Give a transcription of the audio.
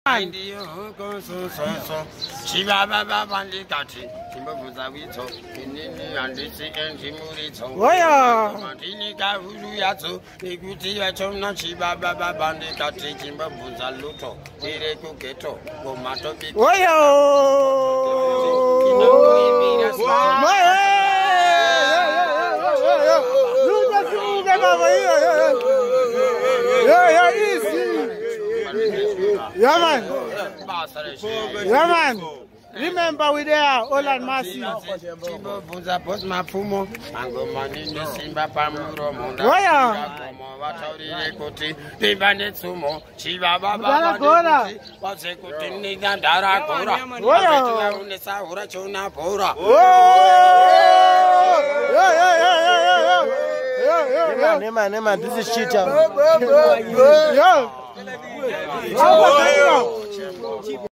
Yeah, man. Yeah, man. Remember we there, all and Mercy. Where? Nema, this is cheater. Yo.